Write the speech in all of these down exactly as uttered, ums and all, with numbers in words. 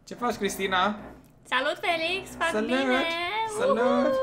Ce faci, Cristina? Salut, Felix! Fac Salut! bine! Salut! Uhu!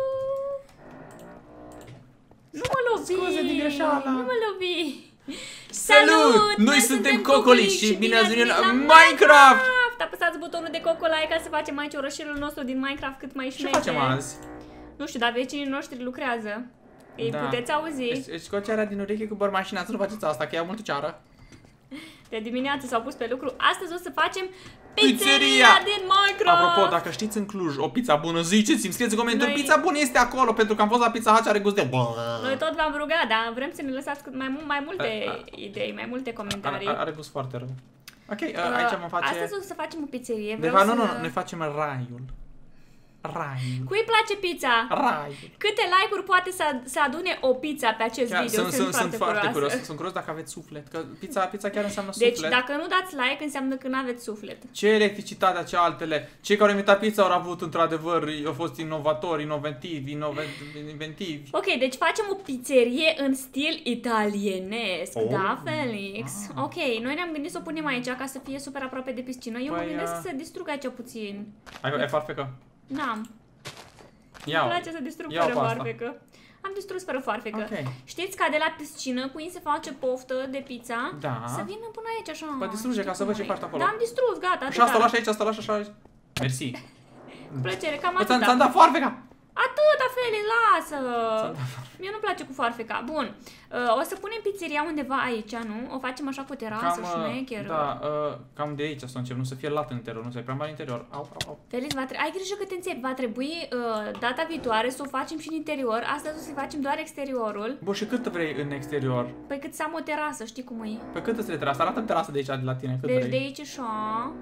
Nu mă lovi! Scuze din greșeală! Nu mă lovi! Salut! Noi suntem Cocolic și bine ați venit la Minecraft! Apăsați butonul de cocolai ca să facem aici orășelul nostru din Minecraft cât mai șmecher. Ce facem azi? Nu știu, dar vecinii noștri lucrează. Ei Da. puteți auzi. Își își scot ceara din ureche cu bărmașina, să nu faceți asta, că ia multă ceară. De dimineață s-au pus pe lucru. Astăzi o să facem Pizzeria pizzeria din Minecraft! Apropo, dacă știți în Cluj o pizza bună, ziceți-mi, scrieți în comentarii, Noi- pizza bună este acolo, pentru că am fost la Pizza Hut și are gust de... Noi tot v-am rugat, dar vrem să ne lăsați cât mai, mu- mai multe A- a- idei, mai multe comentarii. Are, are gust foarte rău. Ok, Uh, aici vom face... Astăzi o să facem o pizzerie. De Vreau fapt, să... nu, nu, noi facem raiul. Raiul. Cui place pizza? Raiul. Câte like-uri poate să, să adune o pizza pe acest Chiar, video? sunt, sunt, sunt foarte curioasă. curios. Sunt curios dacă aveți suflet. Că pizza, pizza chiar înseamnă Deci suflet. dacă nu dați like, înseamnă că nu aveți suflet. Ce electricitatea, ce altele. Cei care au inventat pizza au avut într-adevăr, au fost inovatori, inovativi, inove- inventivi. Ok, deci facem o pizzerie în stil italienesc, Oh. da, Felix? Ah. Ok, noi ne-am gândit să o punem aici ca să fie super aproape de piscină. Eu mă Păi, gândesc uh, să distrug aici puțin. Ai, ai farfecă? N-am. Ia-o. Îmi place să distrug Ia-o fără pe asta. farfecă. Am distrus fără farfecă. Ok. Știți ca de la piscină, cui se face poftă de pizza, Da. să vină până aici așa. Păi distruge, ca să văd ce faci acolo. Da, am distrus, gata. Și asta o lași aici, asta o lași așa. Mersi. Cu plăcere, cam Bă, ți-am atâta. ți-am dat farfeca. Atâta, Felix, lasă! Ți-am dat Mie nu-mi place cu farfeca. Bun, uh, o să punem pizzeria undeva aici, nu? O facem așa cu o terasă, uh, șmecheră. da, uh, cam de aici să încep, nu să fie lat în interior, nu să fie prea mare interior. Au, au, au. Felix, va tre- ai grijă că te înțepi. Va trebui uh, data viitoare să o facem și în interior. Astăzi o să facem doar exteriorul. Bun, și cât vrei în exterior? Păi cât să am o terasă, știi cum e? Pe cât îți trebuie terasa? Arată-mi terasa de aici, de la tine, cât Deci vrei. de aici așa,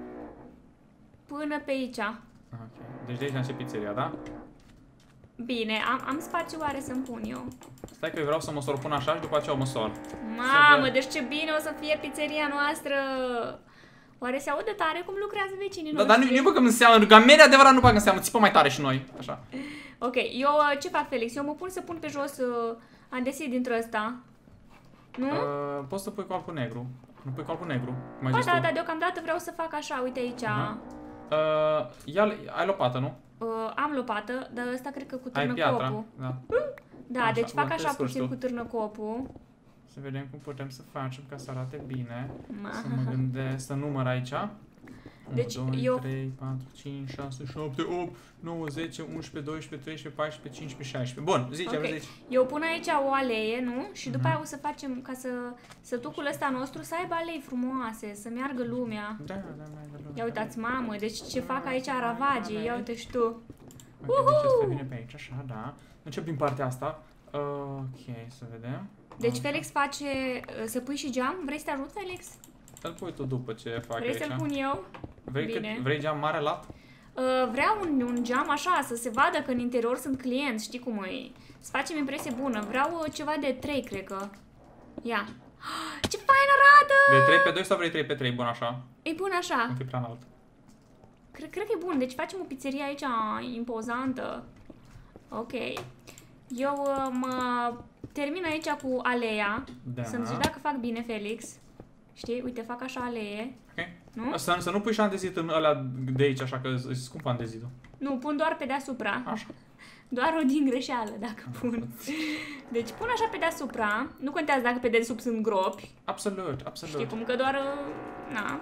până pe aici. Ok. Deci de aici începe pizzeria, da? Bine, am, am spațiu oare să-mi pun eu. Stai că eu vreau să măsor până așa și după aceea o măsor. Mamă, vede. deci ce bine o să fie pizzeria noastră! Oare se aude tare cum lucrează vecinii Da, noștri? dar nu, nu e bă că înseamnă, că media adevărat nu bag înseamnă, țipă mai tare și noi. Așa. Ok, eu uh, ce fac, Felix? Eu mă pun să pun pe jos uh, andesit dintr ăsta. Nu? Uh, poți să pui cu alb negru. Nu pui cu alb negru. Mai Ba zis da, tu. dar deocamdată vreau să fac așa, uite aici. Aha. Uh, ia, ai lopată, nu? Uh, am lopată, dar ăsta cred că cu Ai târnăcopul. piatra. Da. Da, Așa, deci fac bun, așa descurci puțin tu. cu târnăcopul. Să vedem cum putem să facem ca să arate bine. Ma. Să mă gândesc, să număr aici. Deci, unu, doi, eu- trei, patru, cinci, șase, șapte, opt, nouă, zece, unsprezece, doisprezece, treisprezece, paisprezece, cincisprezece, șaisprezece. Bun, zice, Ok. zici. Eu pun aici o alee, nu? Și după Mhm. aia o să facem ca să sătucul ăsta nostru să aibă alei frumoase, să meargă lumea. Da, da, da, da, da. Ia uitați, mamă, deci ce fac aici ravagii, ia uite și tu. Ok, deci asta vine pe aici, așa, da. Încep din partea asta. Ok, să vedem. Deci Asta. Felix face, să pui și geam? Vrei să te ajut, Felix? Îl pui tu după ce fac Vrei aici. să-l pun eu? Vrei, Bine. cât, vrei geam mare lat? Uh, vreau un, un geam așa, să se vadă că în interior sunt clienți, știi cum e? Să facem impresie bună. Vreau uh, ceva de trei, cred că. Ia. Ce fain arată! Vrei trei pe doi sau vrei trei pe trei? Bun, așa. E bun așa. Nu fi prea înalt. Cred, cred că e bun. Deci facem o pizzerie aici impozantă. Ok. Eu uh, mă termin aici cu aleea. Da. Să-mi zici dacă fac bine, Felix. Știi? Uite, fac așa alee. Ok. Nu? Să, să nu pui și andezit în ăla de aici, așa, că e scump andezitul. Nu, pun doar pe deasupra. Așa. Doar o din greșeală, dacă pun. Deci pun așa pe deasupra. Nu contează dacă pe dedesubt sunt gropi. Absolut, absolut. Știi cum că doar... uh, Na.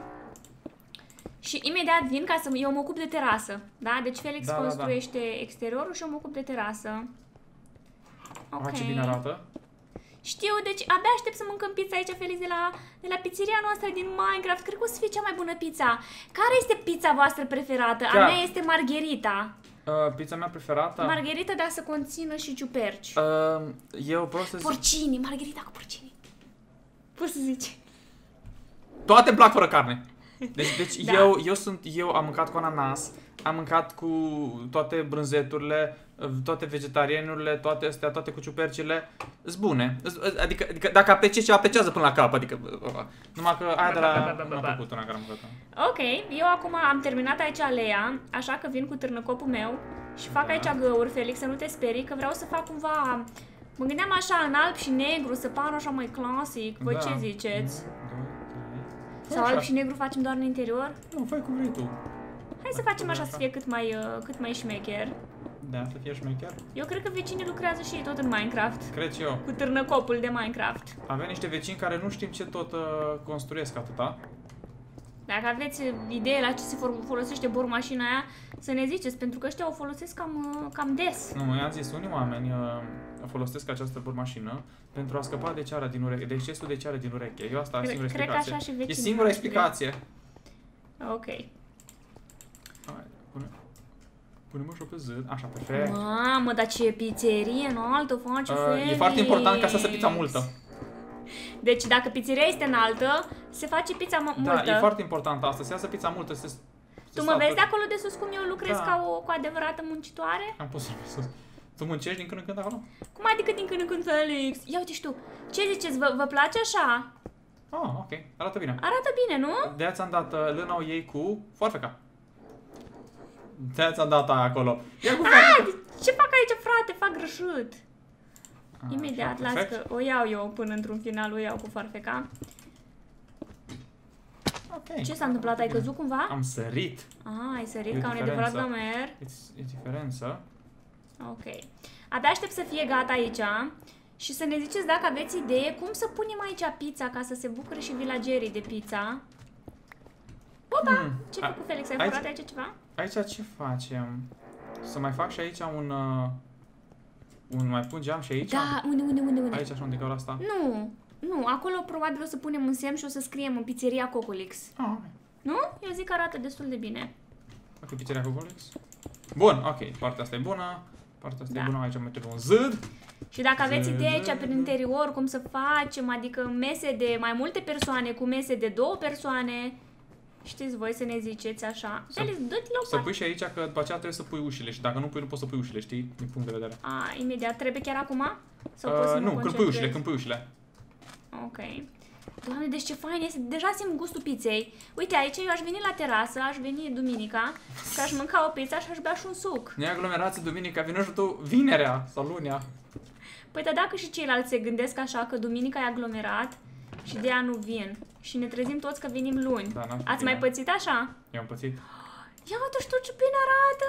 Și imediat vin ca să... Eu mă ocup de terasă. Da? Deci Felix Da, da, da. construiește exteriorul și eu mă ocup de terasă. Ok. Ah, ce bine arată. Știu, deci abia aștept să mâncăm pizza aici, Felix, de la, de la pizzeria noastră din Minecraft. Cred că o să fie cea mai bună pizza. Care este pizza voastră preferată? A Chiar. mea este margherita. Uh, pizza mea preferată? Margherita, dar să conțină și ciuperci. Uh, eu pot să zic... Porcini, margherita cu porcini. Poți să zici. Toate plac fără carne. Deci, deci Da. eu, eu sunt, eu am mâncat cu ananas, am mâncat cu toate brânzeturile, toate vegetarianurile, toate astea, toate cu ciupercile, sunt bune. Adică, adică dacă apreciezi ceva, apreciază până la cap, adică numai că aia de la nu a făcut una care am mâncat. Ok, eu acum am terminat aici aleea, așa că vin cu târnăcopul meu și fac Da. aici găuri, Felix, să nu te sperii, că vreau să fac cumva... Mă gândeam așa, în alb și negru, să pară așa mai clasic. Voi Da. ce ziceți? unu, doi, trei. Sau Așa. alb și negru facem doar în interior? Nu, fai cum vrei tu. Hai să facem așa să fie cât mai, uh, cât mai șmecher. Da, să fie șmecher. Eu cred că vecinii lucrează și ei tot în Minecraft. Cred și eu. Cu târnăcopul de Minecraft. Avem niște vecini care nu știm ce tot uh, construiesc atâta. Dacă aveți idee la ce se folosește bormașina aia, să ne ziceți, pentru că ăștia o folosesc cam, uh, cam des. Nu, i-am zis, unii oameni uh, folosesc această bormașină pentru a scăpa de ceara din ureche, de excesul de ceară din ureche. Eu asta e singura Cred că explicație. așa și vecinii E singura noștri. explicație. Ok. Hai, pune, punem așa pe zid. Așa, perfect. Mamă, dar ce pizzerie înaltă face Uh, Felix. e foarte important ca să se pizza multă. Deci dacă pizzeria este înaltă, se face pizza multă. Da, e foarte important asta, să iasă pizza multă. Se, se Tu mă saltă. vezi de acolo de sus cum eu lucrez Da. ca o cu adevărată muncitoare? Am pus pe sus. Tu muncești din când în când acolo? Cum adică din când în când, Felix? Ia uite și tu, ce ziceți, vă, vă place așa? Ah, ok, arată bine. Arată bine, nu? De-aia ți-am dat uh, lâna o iei cu foarfeca. De-aia ți-am dat aia acolo. Ia cu foarfeca. Ce fac aici, frate? Fac greșit. Ah, Imediat, așa, las perfect. că o iau eu până într-un final, o iau cu farfeca. Ok. Ce s-a întâmplat? Ai căzut cumva? Am sărit. Ah, ai sărit E o ca un diferență. adevărat gamer. E, e diferență. Ok. Abia aștept să fie gata aici și să ne ziceți dacă aveți idee cum să punem aici pizza ca să se bucure și villagerii de pizza. Opa! Hmm. Ce-ai făcut, Felix? Ai aici- furat aici ceva? Aici ce facem? Să mai fac și aici un... Uh, un mai pun geam și aici? Da, unde, unde, unde, unde? Aici așa unde gaura asta? Nu, nu, acolo probabil o să punem un semn și o să scriem în pizzeria Cocolix. Ah, ok. Nu? Eu zic că arată destul de bine. Ok, pizzeria cu Golix. Bun, ok, partea asta e bună. Partea asta Da. e bună, aici mai trebuie un zid. Și dacă aveți Ză, idee ză, aici ză. prin interior cum să facem, adică mese de mai multe persoane cu mese de două persoane, știți voi să ne ziceți așa. Să- Felix, dă-te la o Să parte. pui și aici că după aceea trebuie să pui ușile și dacă nu pui nu poți să pui ușile, știi? Din punct de vedere. A, imediat, trebuie chiar acum? Sau poți să Uh, mă nu, când pui concentrez? ușile, când pui ușile. Ok. Doamne, deci ce fain este, deja simt gustul pizzei. Uite, aici eu aș veni la terasă, aș veni duminica, că aș mânca o pizza și aș bea și un suc. Nu e aglomerație duminica, vine și tu vinerea sau lunea. Păi dar dacă și ceilalți se gândesc așa că duminica e aglomerat și de ea nu vin și ne trezim toți că venim luni. Da, n-ar fi Ați bine. mai pățit așa? Eu am pățit. Ia uite și tu ce bine arată!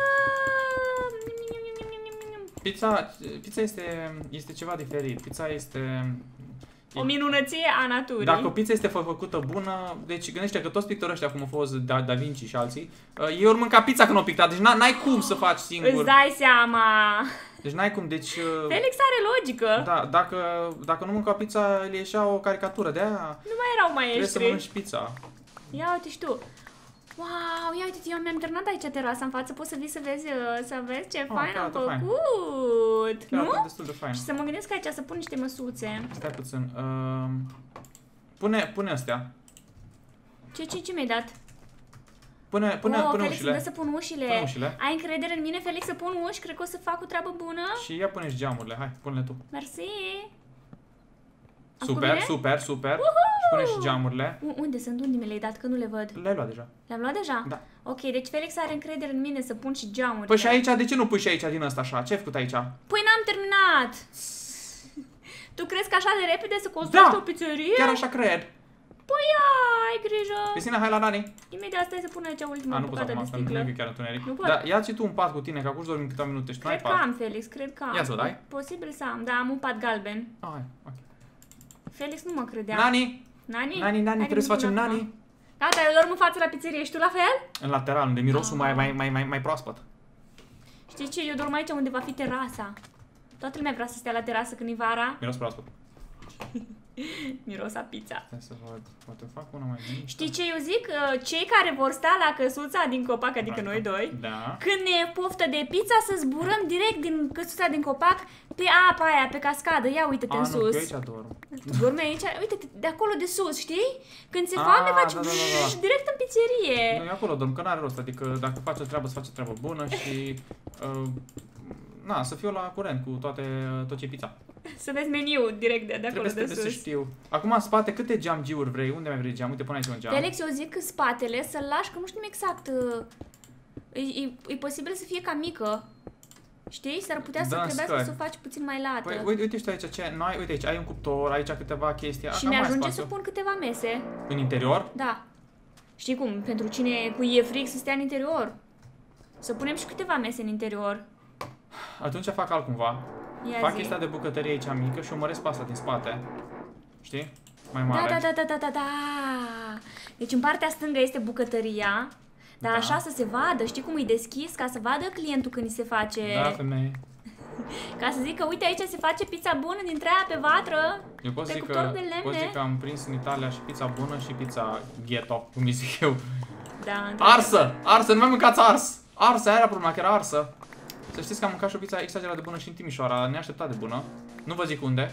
Pizza, pizza este, este ceva diferit. Pizza este... O minunăție a naturii. Dacă o pizza este fă- făcută bună, deci gândește că toți pictorii ăștia, cum au fost Da, da Vinci și alții, uh, ei ori mânca pizza când o pictat, deci n- n-ai cum să faci Îți singur. dai seama. Deci n-ai cum, deci... uh, Felix are logică. Da, dacă, dacă nu mânca pizza, le ieșea o caricatură, de aia Nu mai erau trebuie să maestri. mănânci pizza. Ia uite și tu. Wow, ia uite, eu mi-am terminat aici terasa în față, poți să vii să vezi, uh, să vezi ce Oh, fain chiar am arată fain. făcut. Chiar Nu? arată destul de fain. Și să mă gândesc aici să pun niște măsuțe. Stai puțin. Uh, pune, pune astea. Ce, ce, ce mi-ai dat? Pune, pune, oh, pune Felix, îmi ușile. dă să pun ușile. Pune ușile. Ai încredere în mine, Felix, să pun uși? Cred că o să fac o treabă bună. Și ia pune și geamurile. Hai, pune-le tu. Mersi. Am făcut Super, bine? super, super. Și pune și geamurile. U- Unde sunt? Unde mi le-ai dat? Că nu le văd. Le-ai luat deja. Le-am luat deja? Da. Ok, deci Felix are încredere în mine să pun și geamurile. Păi și aici, de ce nu pui și aici din ăsta așa? Ce ai făcut aici? Păi n-am terminat! Tu crezi că așa de repede să construiești Da! o pizzerie? Chiar așa cred. Păi ia, ai grijă! Cristina, hai la Nani. Imediat stai să pun aici ultima A, nu poți bucată de acum, că nu sticlă. e chiar întuneric. Nu pot. Da, ia-ți tu un pat cu tine, că acum își dormi câteva minute și tu n-ai Cred că pat. am, Felix, cred că am. Ia să-l dai. Posibil să am, da, am un pat galben. Ah, hai, ok. Felix nu mă credea. Nani! Nani? Nani, Nani, Hai, trebuie să facem bun acum. Nani. Gata, eu dorm în față la pizzerie și tu la fel? În lateral, unde mirosul Ah. mai, mai, mai, mai, mai proaspăt. Știi ce? Eu dorm aici unde va fi terasa. Toată lumea vrea să stea la terasă când e vara. Miros proaspăt. Miros a pizza. Stai să văd, poate fac una mai mică. Știi ce eu zic? Uh, Cei care vor sta la căsuța din copac, adică noi doi, Da. când ne e poftă de pizza, să zburăm direct din căsuța din copac pe apa aia, pe cascadă. Ia uite-te A, în nu, că eu sus. aici dorm. Tu dormi aici? Uite-te, de acolo de sus, știi? Când se Ah, foame, faci da, da, da, da. vrrrr, direct în pizzerie. Nu, eu acolo dorm, că n-are rost, adică dacă faci o treabă, să faci o treabă bună și... Uh, na, să fiu la curent cu toate, tot ce e pizza. Să vezi meniul direct de, de acolo Trebuie, de trebuie să sus. știu. Acum în spate, câte geam-giuri vrei? Unde mai vrei geam? Uite, pune aici un geam. Felix, eu zic că spatele să-l lași, că nu știm exact. uh, E, e, e posibil să fie cam mică. Știi? S-ar putea să Da, trebuiască scări. să o faci puțin mai lată. Păi, uite, uite și tu aici, ce? Noi, uite aici, ai un cuptor, aici câteva chestii. și Cam ne mai ajunge spațiu. să pun câteva mese. În interior? Da. Știi cum? Pentru cine cu e fric să stea în interior. Să punem și câteva mese în interior. Atunci fac altcumva. Ia Fac zi. chestia de bucătărie aici mică și o măresc pe asta din spate. Știi? Mai mare. Da, da, da, da, da, da, da. Deci în partea stângă este bucătăria. Dar Da. așa să se vadă, știi cum e deschis? Ca să vadă clientul când îi se face... Da, femeie. Ca să zică, uite aici se face pizza bună din treia pe vatră. Eu pot Pe zic, cuptor că, de lemne. pot zic că am prins în Italia și pizza bună și pizza ghetto, cum îi zic eu. Da, Arsă! Arsă! Nu mai mâncați ars! Arsă! Aia era problema, că era arsă. Să știți că am mâncat și o pizza exagerat de bună și în Timișoara, neașteptat de bună. Nu vă zic unde.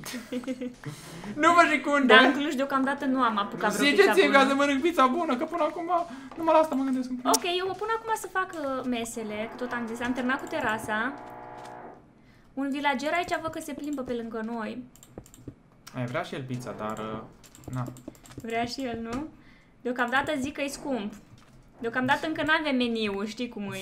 Nu vă zic unde! Dar în Cluj deocamdată nu am apucat vreo pizza Ziceți-mi ca să bună. mănânc pizza bună, că până acum numai la asta mă gândesc. Ok, eu mă pun acum să fac uh, mesele, că tot am zis, am terminat cu terasa. Un vilager aici văd că se plimbă pe lângă noi. Ai vrea și el pizza, dar... uh, Na. Vrea și el, nu? Deocamdată zic că e scump. Deocamdată încă nu avem meniu, știi cum e.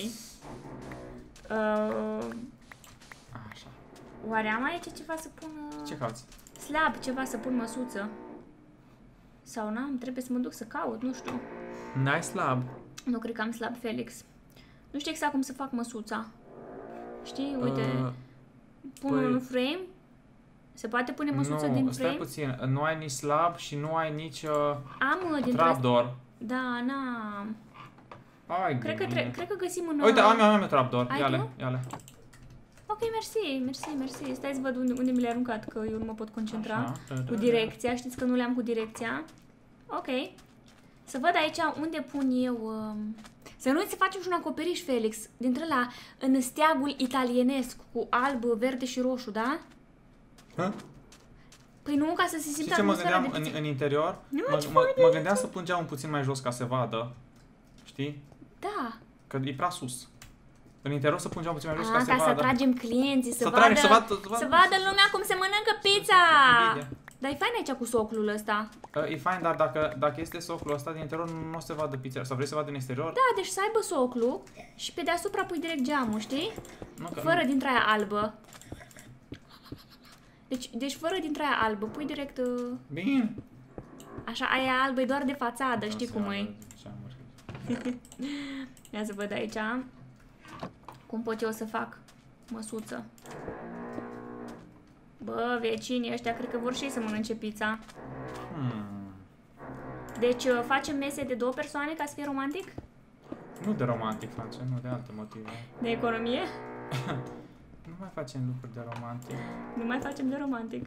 Uh, Așa. oare am aici ceva să pun... uh, Ce cauți? Slab, ceva să pun măsuță. Sau n-am, trebuie să mă duc să caut, nu știu. N-ai slab. Nu cred că am slab, Felix. Nu știu exact cum să fac măsuța. Știi, uite, Uh, pun păi- un frame. Se poate pune măsuță nu, din stai frame? puțin. Nu ai nici slab și nu ai nici uh, Am uh, din trapdoor. Da, n-am. Ai, Cred că, tre- cred că găsim în... Uite, am eu, am eu trapdoor. Ai Ia-le, tu? ia-le. Ok, mersi, mersi, mersi. Stai să văd unde, unde mi le-ai aruncat, că eu nu mă pot concentra. Așa. Cu direcția, știți că nu le-am cu direcția. Ok. Să văd aici unde pun eu... Um... Să nu-ți facem și un acoperiș, Felix, dintre la în steagul italienesc, cu alb, verde și roșu, da? Hă? Păi nu, ca să se Știi simtă ce mă atmosfera gândeam de în, în interior? Nu, Mă, ce mă, fain mă gândeam să pun geamul puțin mai jos ca să vadă. Știi? Da. Că e prea sus. În interior să pun geamul puțin mai jos A, ca să ca să vadă. atragem clienții, să, Să vadă, tragem, să vadă- să vadă- să vadă lumea cum se mănâncă pizza. Invidia. Dar e fain aici cu soclul ăsta. Uh, E fain, dar dacă, dacă este soclul ăsta din interior nu o să vadă pizza. Sau vrei să vadă în exterior? Da, deci să aibă soclu și pe deasupra pui direct geamul, știi? Nu, că Fără nu. dintre aia albă. Deci, deci fără dintre aia albă, pui direct... uh, Bine. Așa, aia albă e doar de fațadă, știi Nu cum se e? vadă geamuri. Ia să văd aici cum pot eu să fac măsuță. Bă, vecinii ăștia cred că vor și ei să mănânce pizza. Hmm. Deci uh, facem mese de două persoane ca să fie romantic? Nu de romantic facem, nu de alte motive. De economie? Nu mai facem lucruri de romantic. Nu mai facem de romantic.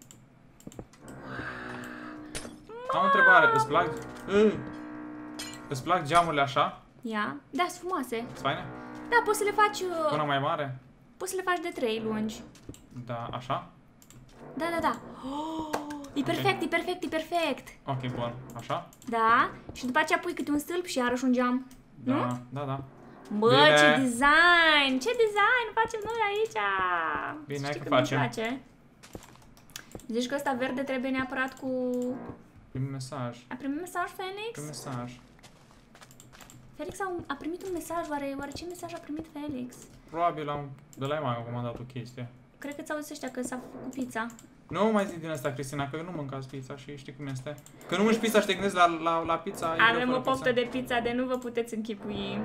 Am o întrebare, îți plac... Uh, îți plac geamurile așa? Ia, da, sunt frumoase. Sunt faine? Da, poți să le faci, uh, Una mai mare? poți să le faci de trei lungi. Da, așa? Da, da, da. Oh, e perfect, e perfect, e perfect. Ok, bun. Așa? Da, și după aceea pui câte un stâlp și iarăși un geam. Da, Nu? da, da. Bă, Bine. ce design! Ce design facem noi aici! Bine, Știi hai că cât îmi facem. place? Zici că ăsta verde trebuie neapărat cu... Primim mesaj. A primit mesaj, Felix? Primim mesaj. Felix a, a primit un mesaj, oare, oare ce mesaj a primit Felix? Probabil am... De la ea m-am comandat o chestie. Cred că ți-au zis ăștia că s-a făcut pizza. Nu mai zi din asta, Cristina, că eu nu mâncați pizza și știi cum este. Că nu mânci pizza și te gândești la, la, la pizza... e greu Avem fără o poftă pizza. de pizza de nu vă puteți închipui.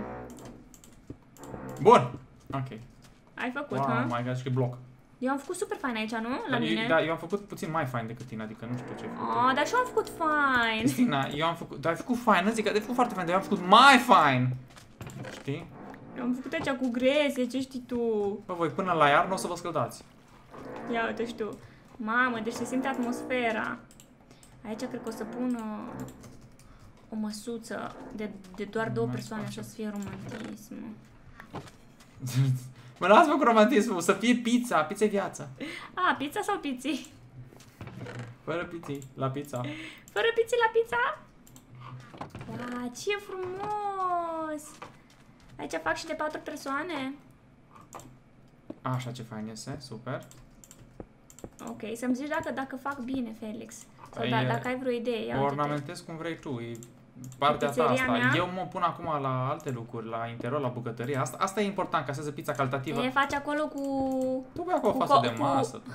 Bun! Ok. Ai făcut, Wow, ha? my god, și bloc. Eu am făcut super fain aici, nu? La mine. Eu, da, eu am făcut puțin mai fain decât tine, adică nu știu ce ai făcut. Oh, dar și eu am făcut fain. Cristina, eu am făcut... Dar ai făcut fain, nu zic că ai făcut foarte fain, dar eu am făcut mai fain! Știi? Eu am făcut aici cu grese, ce știi tu? Bă, voi până la iarnă o să vă scăldați. Ia uite, știu. Mamă, deci se simte atmosfera. Aici cred că o să pun uh, o măsuță de, de doar două Mai persoane, face. așa să fie romantism. Mă las-mă cu romantismul, să fie pizza, pizza e viața. A, pizza sau pizzi? Fără pizzi, la pizza. Fără pizzi la pizza? Wow, ce frumos! Aici fac și de patru persoane. Așa, ce fain iese, super. Ok, să-mi zici dacă, dacă fac bine, Felix. Sau Păi, da, dacă ai vreo idee. Ia O uite-te. ornamentezi cum vrei tu, e partea ta Pizzeria asta. mea? Eu mă pun acum la alte lucruri, la interior, la bucătărie. Asta, asta e important, ca să iasă pizza calitativă. E, faci acolo cu... Tu băi acolo o cu față co- de cu- masă. Tu.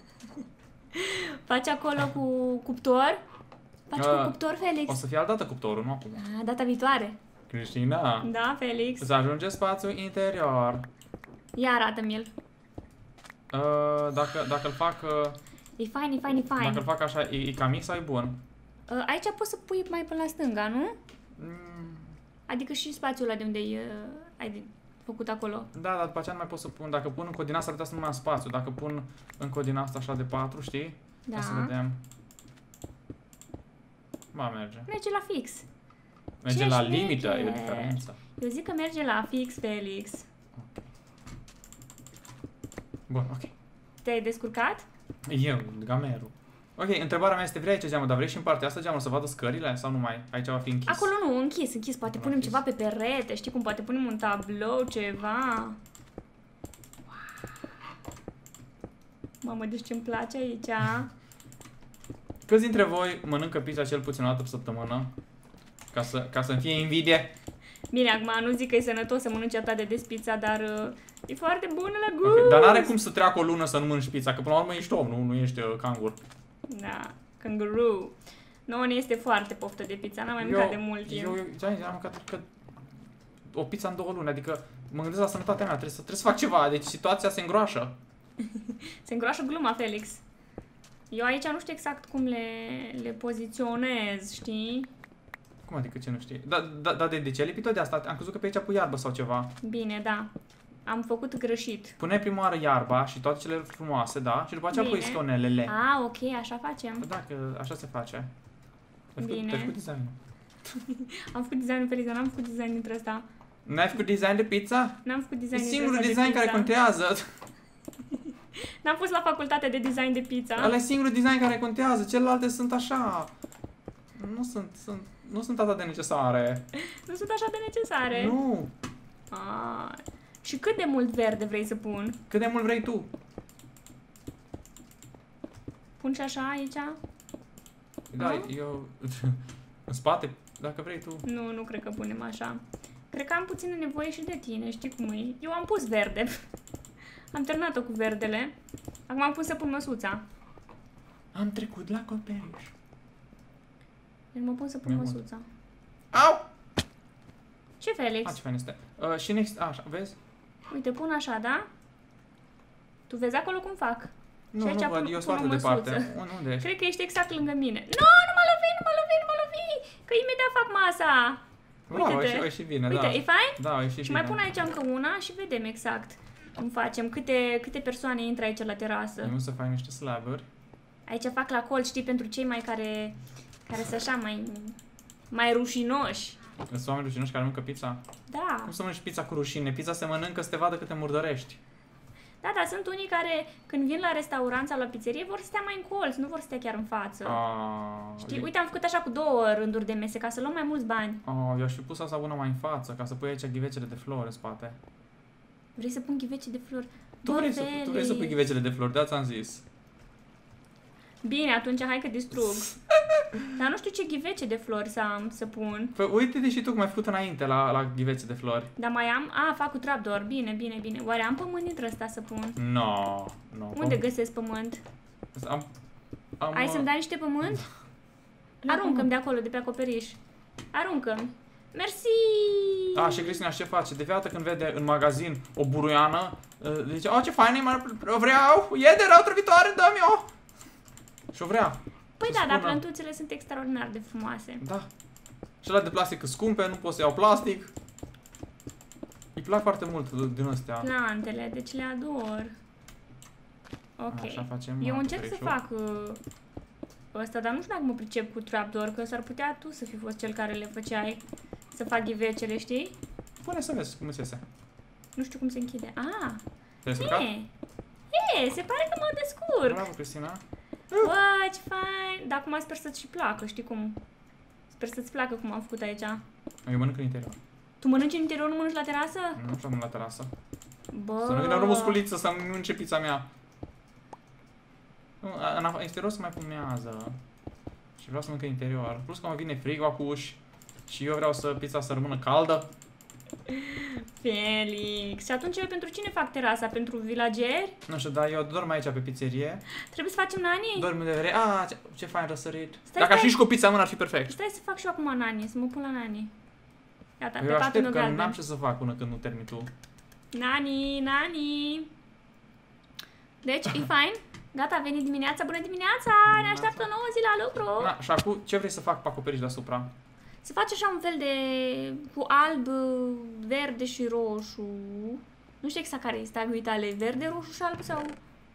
Faci acolo cu cuptor? Faci Uh, cu cuptor, Felix? O să fie altdată cuptorul, nu acum. A, data viitoare. Cristina. Da, Felix. Să ajunge spațiul interior. Ia arată-mi-l. Uh, dacă, dacă îl fac... Uh, E fain, e fain, e fain. dacă îl fac așa, e, e cam mic sau e bun? Uh, aici poți să pui mai până la stânga, nu? Mm, Adică și spațiul ăla de unde uh, ai de făcut acolo. da, dar după aceea nu mai pot să pun. Dacă pun încă o din asta, ar putea să nu mai am spațiu. Dacă pun încă o din asta așa de patru, știi? Da. O să vedem. Ba, merge. Merge la fix. Merge Ce-și la limită, merge? e o diferență. Eu zic că merge la fix, Felix. Bun, ok. Te-ai descurcat? Eu, gamerul. Ok, întrebarea mea este, vrei aici geamul, dar vrei și în partea asta geamul să vadă scările sau nu mai? Aici va fi închis. Acolo nu, închis, închis. Poate Va punem fi ceva pe perete, știi cum? Poate punem un tablou, ceva. Mamă, deci ce-mi place aici. Câți dintre voi mănâncă pizza cel puțin o dată pe săptămână? Ca, să, ca să-mi fie invidie? Bine, acum nu zic că e sănătos să mănânci atât de des pizza, dar uh, e foarte bună la gust. Okay, dar n-are cum să treacă o lună să nu mănânci pizza, că până la urmă ești om, nu, nu ești uh, cangur. Da, kangaroo. Nouă ne este foarte poftă de pizza, n-am mai mâncat de mult timp. Eu, eu, eu am mâncat că o pizza în două luni, adică mă gândesc la sănătatea mea, trebuie să, trebuie să fac ceva, deci situația se îngroașă. Se îngroașă gluma, Felix. Eu aici nu știu exact cum le, le poziționez, știi? Cum adică ce nu știi? Da, da, da de, de ce ai lipit-o de asta? Am crezut că pe aici pui iarbă sau ceva. Bine, da. Am făcut greșit. Puneai prima oară iarba și toate cele frumoase, da? Și după aceea pui Bine. scaunelele. Ah, ok, așa facem. Păi da, că așa se face. Te-ai făcut- Bine. te-ai făcut design. Am făcut design-ul, Felix, dar n-am făcut design dintre ăsta. N-ai făcut design de pizza? N-am făcut E design dintre singurul ăsta de design care pizza. contează. N-am fost la facultate de design de pizza. Ăla e singurul design care contează. Celelalte sunt așa. Nu sunt, sunt, nu sunt atât de necesare. Nu sunt așa de necesare. Nu. Ah. Și cât de mult verde vrei să pun? Cât de mult vrei tu? Pun și așa aici? Da, Aha. eu... În spate, dacă vrei tu. Nu, nu cred că punem așa. Cred că am puțină nevoie și de tine, știi cum e? Eu am pus verde. Am terminat-o cu verdele. Acum am pus să pun măsuța. Am trecut la acoperiș. Deci mă pun să pun Mai mult. măsuța. Au! Ce, Felix? A, ce fain este. Uh, și next... Așa, vezi? Uite, pun așa, da? Tu vezi acolo cum fac? Nu, Și aici nu pun- văd, eu pun sunt o foarte departe. măsuță. Unde, unde ești? Cred că ești exact lângă mine. Nu, nu mă lovi, nu mă lovi, nu mă lovi! Că imediat fac masa. Bravo, Uite-te. a ieșit bine, Uite, da. e fain? Da, a ieșit Și bine. mai pun aici încă una și vedem exact cum facem. Câte, câte persoane intră aici la terasă. Nu să faci niște slaburi. Aici fac la colț, știi, pentru cei mai care, care sunt așa mai, mai rușinoși. Sunt oameni rușinoși care mănâncă pizza. Da, Cum să mănânci pizza cu rușine? Pizza se mănâncă să te vadă cât te murdărești. da, dar sunt unii care când vin la restaurant sau la pizzerie vor să stea mai în colț, nu vor să stea chiar în față. Ah, Știi, uite, am făcut așa cu două rânduri de mese ca să luăm mai mulți bani. Oh, eu aș fi pus asta una mai în față, ca să pui aici ghivecele de flori în spate. Vrei să pun ghivece de flori? Tu vrei, să, tu vrei să pui ghivecele de flori, de-aia ți-am zis. Bine, atunci hai că distrug. Dar nu știu ce ghivece de flori să am, să pun. Păi uite-te și tu cum ai făcut înainte la, la ghivețe de flori. Dar mai am... A, fac cu trapdoor. Bine, bine, bine. Oare am pământ dintre ăsta să pun? No, no. Unde găsesc pământ? Am, am, Ai să-mi dai niște pământ? Aruncă-mi de acolo, de pe acoperiș. Aruncă-mi. Mersi! A, și Cristina ce face? De fiecare dată când vede în magazin o buruiană, zice, o, ce faină, mă, o vreau, e de rău trăvitoare, dă-mi o! Și o vrea. Păi Să da, dar spună. plantuțele sunt extraordinar de frumoase. Da. Și ăla de plastic sunt scumpe, nu pot să iau plastic. Îi plac foarte mult din astea. Plantele, deci le ador. Ok. Așa facem. Eu încerc să acoperișul. fac uh, ăsta, dar nu știu dacă mă pricep cu trapdoor, că s-ar putea tu să fi fost cel care le făceai. Să fac ghivecele, știi? Pune să vezi cum îți iese. Nu știu cum se închide. Ah! Te-ai descurcat? E! E, se pare că mă descurc! Bravo, Cristina. Bă, ce fain! Dar acum sper să-ți și placă, știi cum? Sper să-ți placă cum am făcut aici. Eu mănânc în interior. Tu mănânci în interior, nu mănânci la terasă? Nu știu, am la terasă. Bă... Să nu vină o musculiță să mănânce pizza mea. Nu, în af- exterior se mai fumează. Și vreau să mănânc în interior. Plus că mă vine frig acuși. Și eu vreau să pizza să rămână caldă. Felix! Și atunci eu pentru cine fac terasa? Pentru vilageri? Nu știu, dar eu dorm aici pe pizzerie. Trebuie să facem nani? Dorm unde vrei. Ah, ce, ce fain răsărit. Stai, Dacă aș stai. fi și cu pizza în mână ar fi perfect. Stai să fac și eu acum nani, să mă pun la nani. Gata, Eu pe patul aștept meu că galben. n-am ce să fac până când nu termin tu. Nani, nani. Deci, e fain. Gata, a venit dimineața. Bună dimineața! Ne așteaptă o nouă zi la lucru. Na, și acum ce vrei să fac pe acoperiș deasupra? Se face așa un fel de... cu alb, verde și roșu. Nu știu exact care este steagul tale. Verde, roșu și alb sau...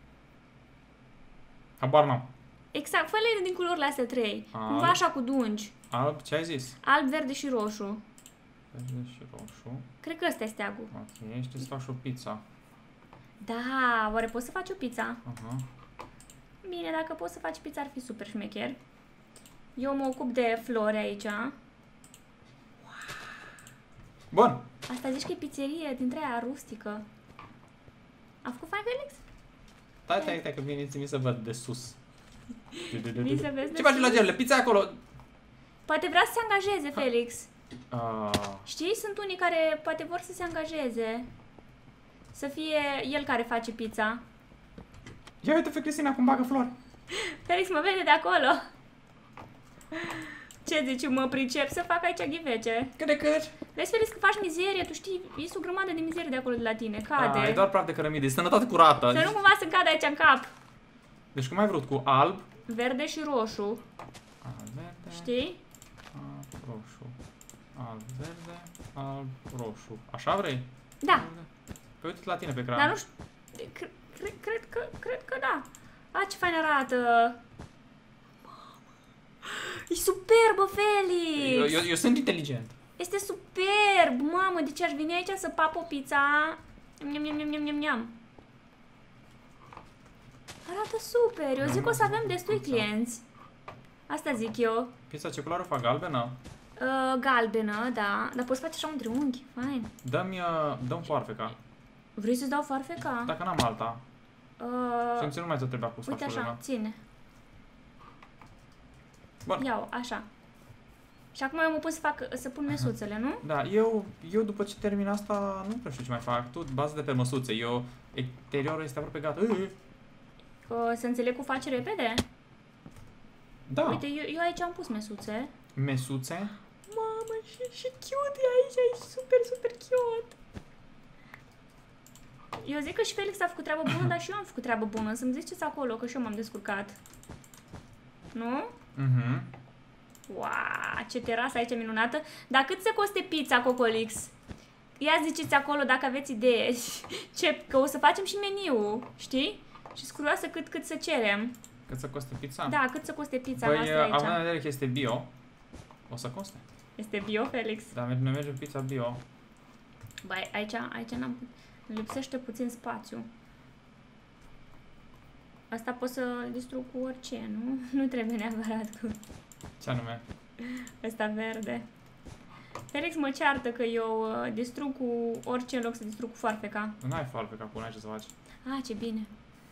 Habar n-am. Exact, fă-le din culorile astea trei. Alb. Cumva așa cu dungi. Alb, ce ai zis? Alb, verde și roșu. Verde și roșu. Cred că ăsta e steagul. Ok, știi să fac și o pizza. Da, oare poți să faci o pizza? Aha. Bine, dacă poți să faci pizza ar fi super șmecher. Eu mă ocup de flori aici. Bun. Asta zici că e pizzerie dintre aia rustică. A făcut fain, Felix? Stai, stai, stai, că vine ți-mi să văd de sus. Vii să vezi de Ce faci sus? la gelurile? Pizza acolo. Poate vrea să se angajeze, Felix. Ah. Știi, sunt unii care poate vor să se angajeze. Să fie el care face pizza. Ia uite pe Cristina cum bagă flori. Felix mă vede de acolo. Ce zici, mă pricep să fac aici ghivece? Cât de cât? Vezi, Felix, că faci mizerie, tu știi, ies o grămadă de mizerie de acolo de la tine, cade. Ah, e doar praf de cărămidă, e sănătate curată. Să nu cumva să cadă aici în cap. Deci cum ai vrut? Cu alb? Verde și roșu, Alb, verde, știi? alb, roșu. Alb, verde, alb, roșu. Așa vrei? Da, Păi uite la tine pe ecran. dar nu știu, cre- cre- cred că, cred că da. A, ce fain arată. E superbă, Felix! Eu, eu, eu sunt inteligent. Este superb! Mamă, deci aș veni aici să pap o pizza. Niam, niam, niam, niam, niam, niam. Arată super! Eu zic că o să avem destui clienți. Asta zic eu. Pizza ce culoare o fac? Galbenă? Uh, galbenă, da. Dar poți face așa un triunghi. Fain. Dă-mi, uh, dă-mi foarfeca. Vrei să-ți dau farfeca? Dacă n-am alta. Și Uh, nu mai te trebuia cu uite sfașurile. așa, ține. Bun. Iau, așa. Și acum eu mă pun să fac, să pun mesuțele, nu? Da, eu, eu după ce termin asta nu prea știu ce mai fac. Tu bază de pe măsuțe. Eu, exteriorul este aproape gata. Uh, Uh, să înțeleg cum faci repede? Da. Uite, eu, eu aici am pus mesuțe. Mesuțe. Mamă, și, și cute e aici, e super, super cute. Eu zic că și Felix a făcut treabă bună, dar și eu am făcut treabă bună. Să-mi ziceți acolo, că și eu m-am descurcat. Nu? Mhm. Wow, ce terasă aici minunată. Dar cât se coste pizza, Cocolix? Ia ziceți acolo dacă aveți idee. Ce, că o să facem și meniu, știi? Și sunt curioasă cât, cât să cerem. Cât să coste pizza? Da, cât să coste pizza Păi, noastră având în aici. vedere că este bio, o să coste. Este bio, Felix? Dar noi mergem pizza bio. Băi, aici, aici n-am... Lipsește puțin spațiu. Asta pot să distrug cu orice, nu? Nu trebuie neapărat cu Ce anume? ăsta verde. Felix mă ceartă că eu uh, distrug cu orice în loc să distrug cu foarfeca. Nu ai foarfeca acum, n-ai ce să faci. Ah, ce bine.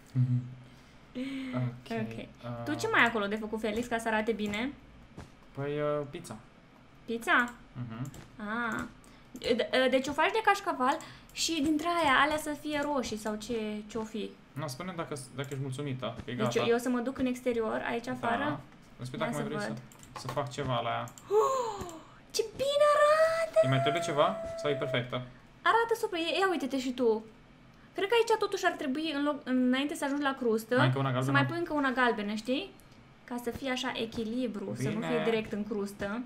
Ok. Ok. Uh, Tu ce mai ai acolo de făcut, Felix, ca să arate bine? Păi, uh, pizza. Pizza? Mhm. Ah. De- Deci o faci de cașcaval și dintre aia, alea să fie roșii sau ce ce-o fi. Nu, spune dacă, dacă ești mulțumită, că e Deci gata. eu o să mă duc în exterior, aici afară. Da. Îmi spui Ia dacă mai să vrei să, văd. să fac ceva la ea. Oh, ce bine arată! Îi mai trebuie ceva? Sau e perfectă? Arată super, ia ia uite-te și tu. Cred că aici totuși ar trebui, în loc, înainte să ajungi la crustă, Mai încă una să galbenă? mai pui încă una galbenă, știi? Ca să fie așa echilibru, să nu Bine. fie direct în crustă.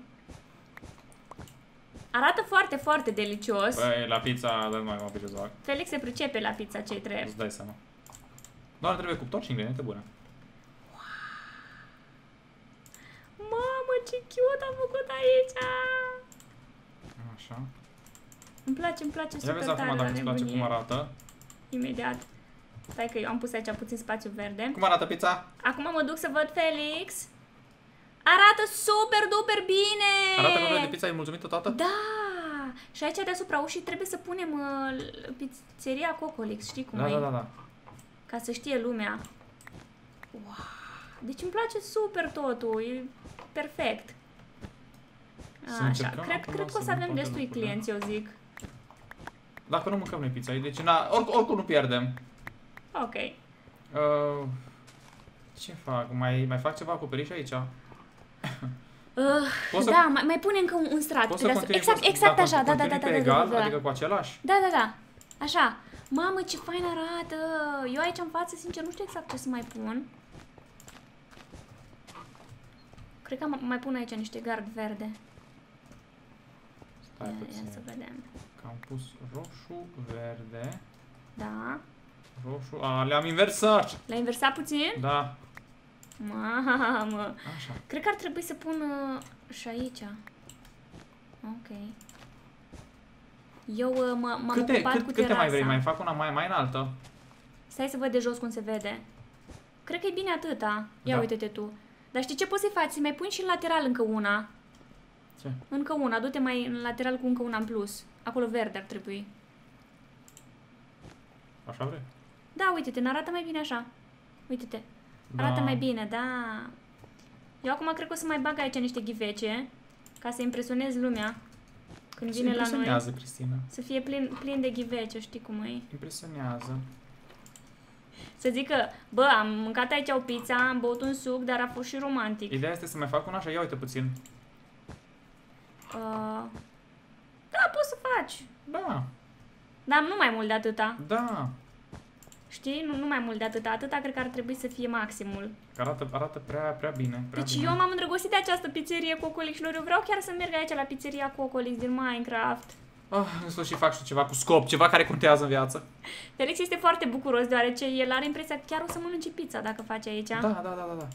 Arată foarte, foarte delicios. Păi, la pizza, dar nu mai mă ce să fac. Felix se pricepe la pizza ce trebuie. Îți dai seama. Doar trebuie cuptor și ingrediente bune. Mamă, ce cute am făcut aici! Așa. Îmi place, îmi place Ia super vezi tare acum la dacă îți place nebunie. cum arată. Imediat. Stai că eu am pus aici puțin spațiu verde. Cum arată pizza? Acum mă duc să văd Felix. Arată super duper bine! Arată cum de pizza, e mulțumită toată? Da! Și aici deasupra ușii trebuie să punem uh, pizzeria Cocolix, știi cum Da, e? da, da, da. Ca să știe lumea. Wow! Deci îmi place super totul, e perfect. Să Așa, încercăm cred, acum cred că să o să avem vedem destui toate clienți, eu zic. Dacă nu mâncăm noi pizza, deci na, oricum, oricum nu pierdem. Ok. Uh, ce fac? Mai, mai fac ceva acoperiș aici? Uh, da, mai, mai pune încă un, un strat pe deasupra. Exact, cu, exact da, așa, da, da, da, da, pe egal, da, da, da. adică cu același? Da, da, da. Așa. Mamă, ce fain arată! Eu aici în față, sincer, nu știu exact ce să mai pun. Cred că mai pun aici niște gard verde. Stai ia, puțin. ia să vedem. Că am pus roșu, verde. Da. Roșu, a, le-am inversat! Le-ai inversat puțin? Da. Mamă! Așa. Cred că ar trebui să pun uh, și aici. Ok. Eu uh, m-am ocupat cât, cu câte mai vrei? terasa. Mai fac una mai, mai înaltă? Stai să văd de jos cum se vede. Cred că e bine atâta. Ia Da. uite-te tu. Dar știi ce poți să faci? Să mai pui și în lateral încă una. Ce? Încă una. Du-te mai în lateral cu încă una în plus. Acolo verde ar trebui. Așa vrei? Da, uite-te, ne arată mai bine așa. Uite-te. Arată Da. mai bine, da. Eu acum cred că o să mai bag aici niște ghivece. Ca să impresionez lumea. Când Se vine la noi. impresionează, Cristina. Să fie plin, plin de ghivece, știi cum e. Impresionează. Să zic că, bă, am mâncat aici o pizza, am băut un suc, dar a fost și romantic. Ideea este să mai fac una așa, ia uite puțin. Uh, da, poți să faci. Da, Dar nu mai mult de atâta. da. Știi? Nu, nu mai mult de atâta. Atâta cred că ar trebui să fie maximul. Că arată, arată prea, prea bine. Prea Deci bine. eu m-am îndrăgostit de această pizzerie Cocolixilor. Eu vreau chiar să merg aici la pizzeria Cocolix din Minecraft. Ah, în sfârșit fac și ceva cu scop, ceva care contează în viață. Felix este foarte bucuros deoarece el are impresia că chiar o să mănânce pizza dacă face aici. Da, da, da, da, da.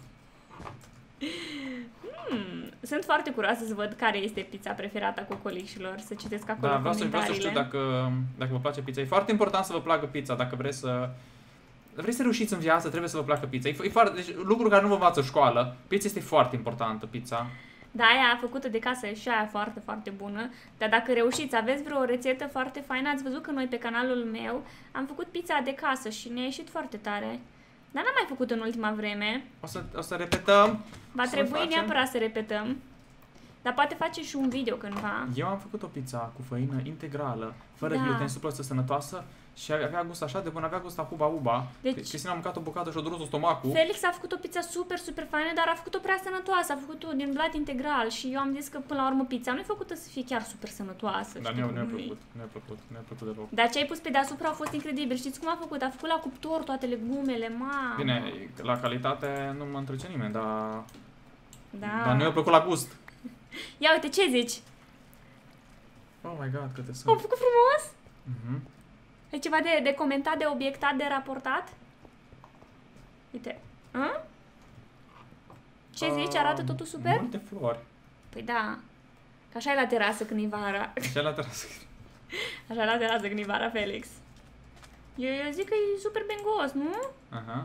Hmm, sunt foarte curioasă să văd care este pizza preferată a Cocolixilor, să citesc acolo Da, vreau să, vreau să știu comentariile. dacă, dacă vă place pizza. E foarte important să vă placă pizza dacă vreți să... Vrei să reușiți în viață, trebuie să vă placă pizza. E, e foarte, deci, lucruri care nu vă învață în școală. Pizza este foarte importantă, pizza. Da, aia făcută de casă e și aia foarte, foarte bună. Dar dacă reușiți, aveți vreo rețetă foarte faină, ați văzut că noi pe canalul meu am făcut pizza de casă și ne-a ieșit foarte tare. Dar n-am mai făcut în ultima vreme. O să, o să repetăm. Va să trebui facem. neapărat să repetăm. Dar poate face și un video cândva. Eu am făcut o pizza cu făină integrală, fără Da. gluten, suplă sănătoasă și avea gust așa de bun, avea gust a huba-uba. Deci- Cristina a mâncat o bucată și a durut stomacul. Felix a făcut o pizza super, super faină, dar a făcut-o prea sănătoasă. A făcut-o din blat integral și eu am zis că până la urmă pizza nu e făcută să fie chiar super sănătoasă. Dar știi nu mi-a cum e. plăcut, nu mi-a plăcut, nu mi-a plăcut deloc. Dar ce ai pus pe deasupra a fost incredibil. Știți cum a făcut? A făcut la cuptor toate legumele, mamă. Bine, la calitate nu mă întrece nimeni, dar, Da. dar nu mi-a plăcut la gust. Ia uite, ce zici? Oh my god, câte Am sunt. făcut frumos? Mhm. E ceva de, de comentat, de obiectat, de raportat? Uite. A? Ce zici? Arată totul super? Multe flori. Păi da. Că așa e la terasă când e vara. Și la terasă. Așa e la terasă când e vara, Felix. Eu, eu zic că e super bengos, nu? Aha.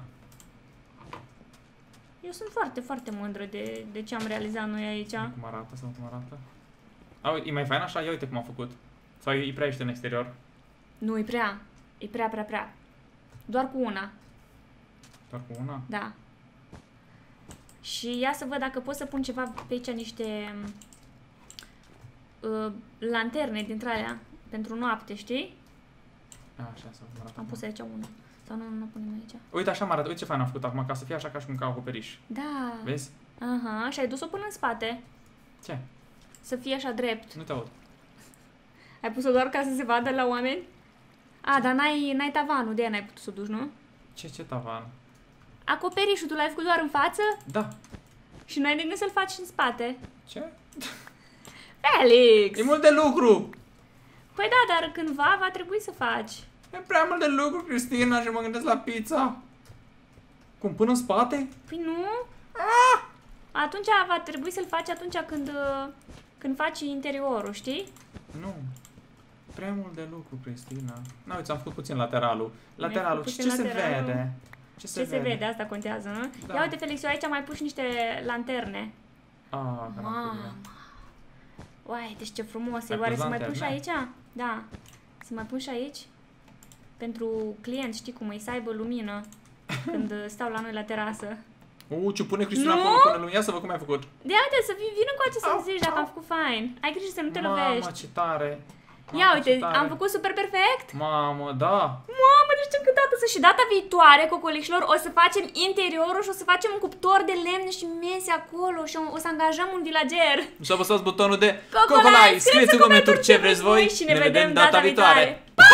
Eu sunt foarte, foarte mândră de, de ce am realizat noi aici. Cum arată, sau cum arată? A, uite, e mai fain așa? Ia uite cum am făcut. Sau e prea ești în exterior? Nu, e prea. E prea, prea, prea. Doar cu una. Doar cu una? Da. Și ia să văd dacă pot să pun ceva pe aici, niște uh, lanterne dintre alea pentru noapte, știi? A, așa, sau cum arată. Am pus aici una. Sau nu, nu punem aici. Uite, așa mă arată. Uite ce fain am făcut acum, ca să fie așa ca și cum ca acoperiș. Da. Vezi? Aha, și ai dus-o până în spate. Ce? Să fie așa drept. Nu te aud. Ai pus-o doar ca să se vadă la oameni? A, dar n-ai, n-ai tavanul, de aia n-ai putut să o duci, nu? Ce, ce tavan? Acoperișul, tu l-ai făcut doar în față Da. și nu ai de gând să-l faci în spate. Ce? Felix! E mult de lucru! Păi da, dar cândva va trebui să faci. E prea mult de lucru, Cristina, și mă gândesc la pizza. Cum, până în spate? Păi nu? Atunci va trebui să-l faci atunci când, uh, când faci interiorul, știi? Nu. Prea mult de lucru, Cristina. Na, uite, am făcut puțin lateralul. Lateralul, făcut ce, puțin se lateralul? vede? Ce se Ce se vede? vede, asta contează, nu? Da. Ia uite, Felix, eu aici am mai pus niște lanterne. Ah, că n-am Mamă! făcut. Uai, deci ce frumos e. Ai Oare pus să mai pun și lanterne? aici? Da. Să mai pun și aici? Pentru clienți, știi cum e, să aibă lumină când uh, stau la noi la terasă. Uh, ce pune Cristina Nu? acolo, pune lumina, să văd cum ai făcut. De uite, să vii, vină cu să-mi Au, zici dacă au. am făcut fain. Ai grijă să nu te Mamă, lovești. ce tare. Ia Mamă, uite, ce tare. am făcut super perfect. Mamă, da. Mamă, nu știu cât dată să și data viitoare, cocolișilor, o să facem interiorul și o să facem un cuptor de lemne și mese acolo și o să angajăm un vilager. Și apăsați butonul de Cocolai, Cocolai, scrieți în comentarii ce vreți voi și ne vedem data viitoare. Pa!